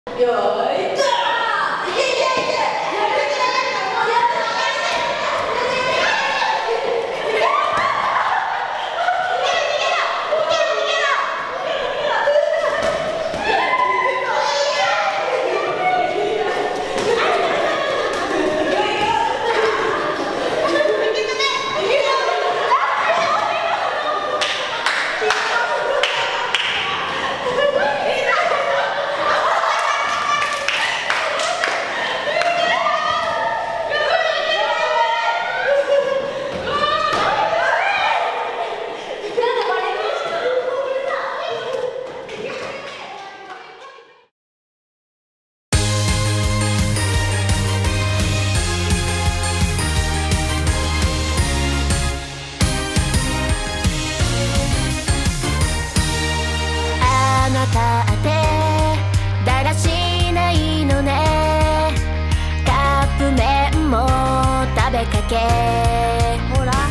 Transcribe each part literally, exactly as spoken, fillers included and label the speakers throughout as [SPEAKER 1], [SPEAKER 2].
[SPEAKER 1] ほら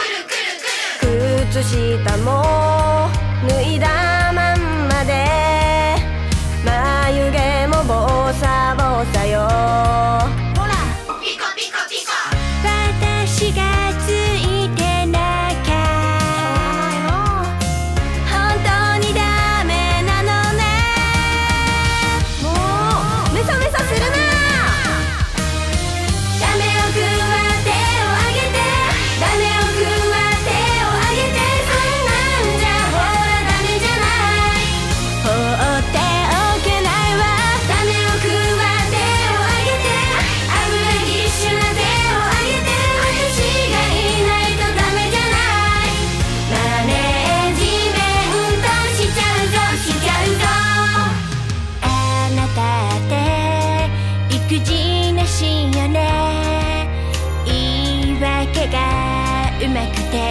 [SPEAKER 1] 靴下も脱いだまんまで眉毛もボサボサよ。ほらピコピコピコ。私がついてなきゃ本当にダメなのね。もうメソメソするな。うまくて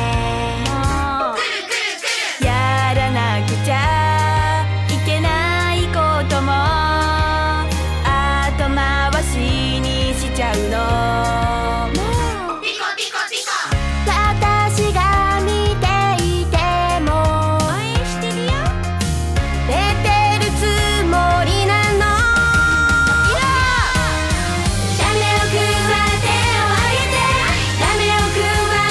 [SPEAKER 1] やらなくちゃいけないことも後回しにしちゃうの。ピコピコピコ。私が見ていても応援してるよ。出てるつもりなの。ダメを食わ手を上げてダメを食わ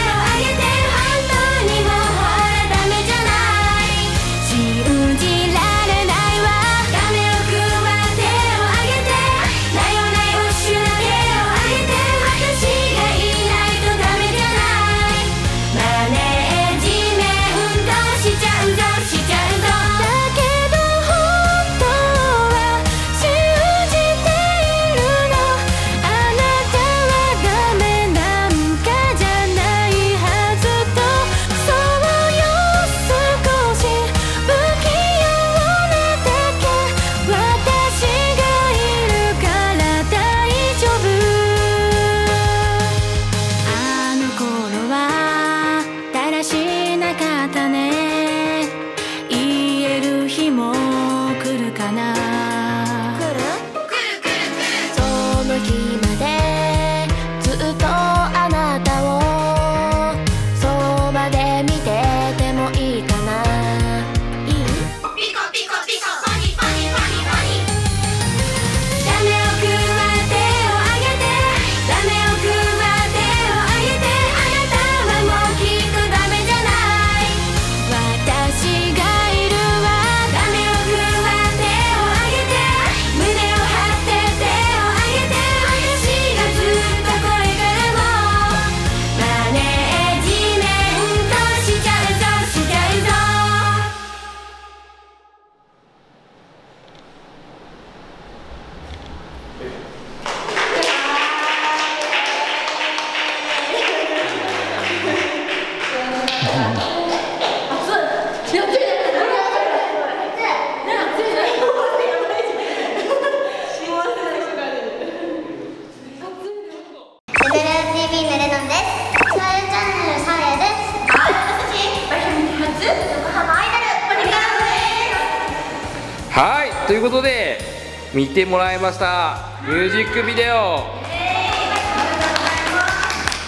[SPEAKER 2] はい、ということで見てもらいましたミュージックビデオ。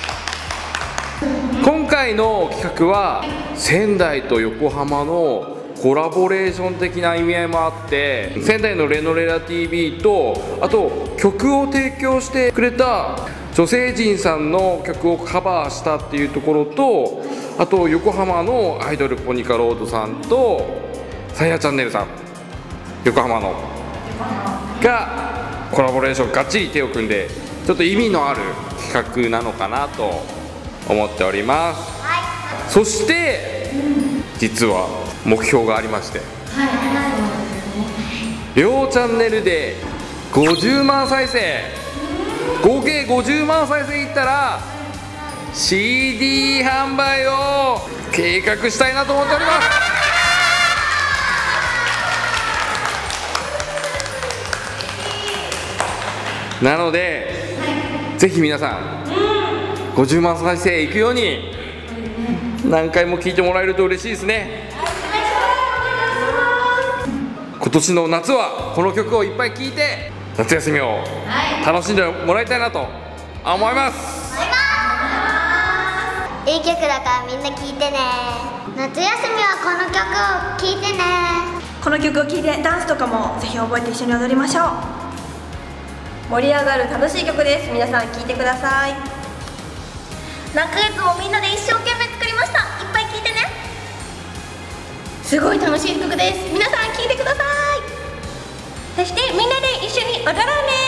[SPEAKER 2] 今回の企画は仙台と横浜のコラボレーション的な意味合いもあって、仙台のレノレラ ティーブイ と、あと曲を提供してくれた女性陣さんの曲をカバーしたっていうところと、あと横浜のアイドルポニカロードさんとさやチャンネルさん、横浜のがコラボレーションがっちり手を組んで、ちょっと意味のある企画なのかなと思っております。そして実は目標がありまして、両チャンネルでごじゅうまん再生、合計ごじゅうまん再生いったら シーディー 販売を計画したいなと思っております。なので、ぜひ皆さんごじゅうまん再生いくように何回も聴いてもらえると嬉しいですね。今年の夏はこの曲をいっぱい聴いて夏休みを楽しんでもらいたいなと思います。
[SPEAKER 3] いい曲だからみんな聴いてね。夏休みはこの曲を聴いてね。
[SPEAKER 1] この曲を聴いてダンスとかもぜひ覚えて一緒に踊りましょう。盛り上がる楽しい曲です。皆さん聴いてください。何ヶ月もみんなで一生懸命作りました。いっぱい聴いてね。すごい楽しい曲です。皆さん聴いてください。そしてみんなで一緒に踊ろうね。